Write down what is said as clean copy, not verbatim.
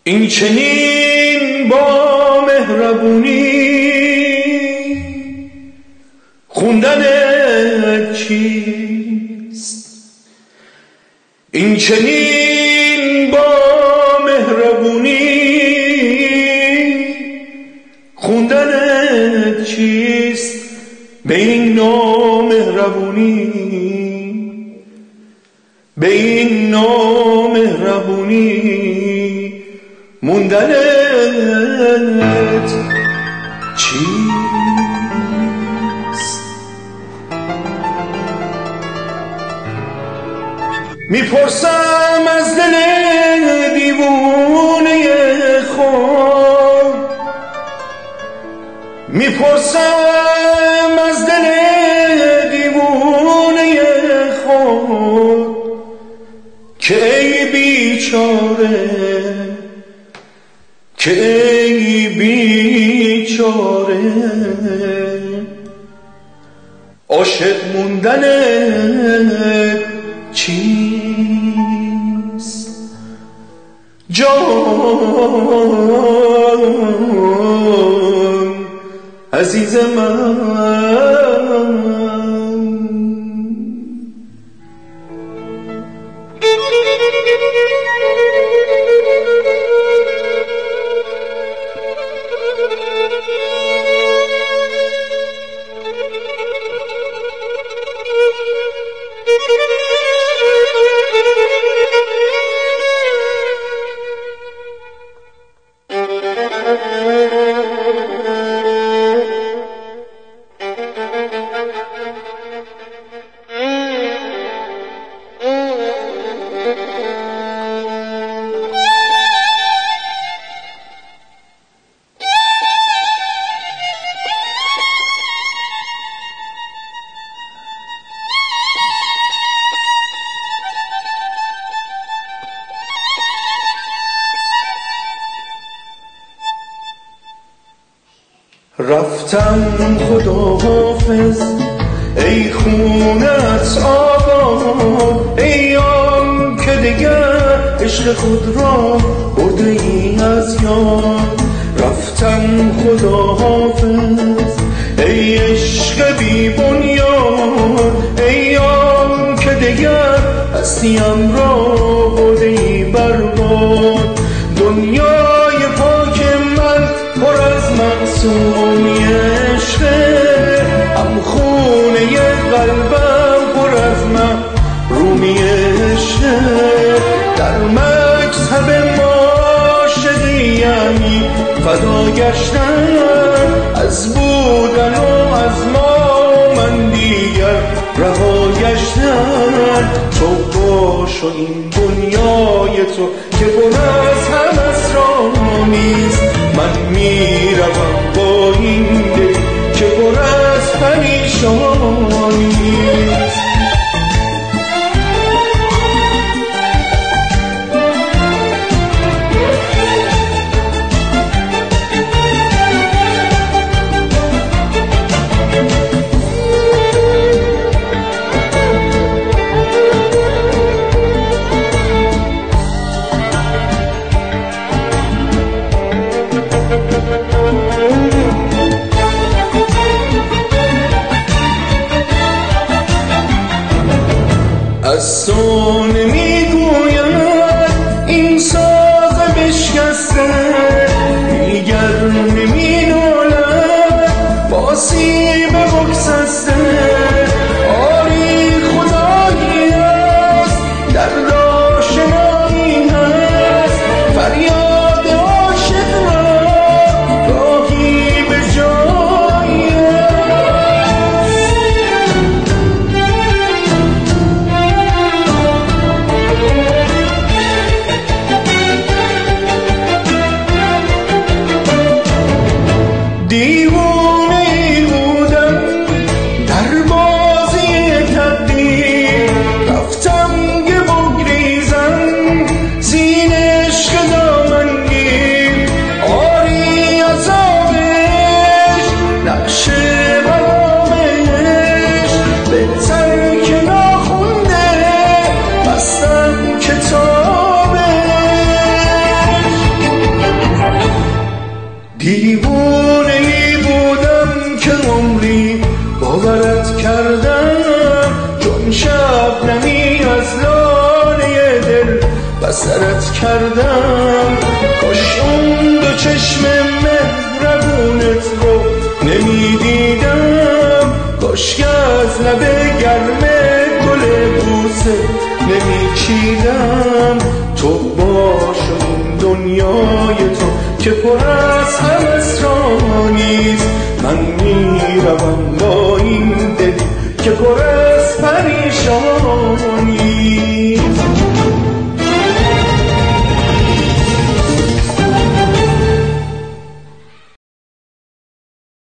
این چنین با مهربونی خوندن چیست؟ این چنین با مهربونی خوندن چیست؟ به این نامهربونی، به این نامهربونی موندنت چیست؟ میپرسم از دل دیوونه خود، میپرسم از دل دیوونه خود که ای بیچاره، که ای بیچاره عاشق موندن چیست؟ جان عزیز من، رفتم خداحافظ ای خونت آباد، ای آن که دیگر عشق خود را برده ای از یاد. رفتم خداحافظ ای عشق بی بنیاد، ای آن که دیگر هستیم را برده ای برباد. دنیای پاک من پر از معصومی عشقه، هم خونه قلبم پر از محرومی عشقه. در مکتب معاشقیمی فدا گشتن، از بودن و از ما من دیگر رها گشتن. تو باش و این دنیای تو که پر از هم اسرارانیست، من میروم با این دل که پر از پریشانیست. کردم. کاش اون دو چشم مهربونت رو نمیدیدم، کاش که از لب گرم گل بوسه نمیچیدم. تو باش اون دنیای تو که پر از هم اسرانیست، من میروم با این دلی که پر از پریشانیست.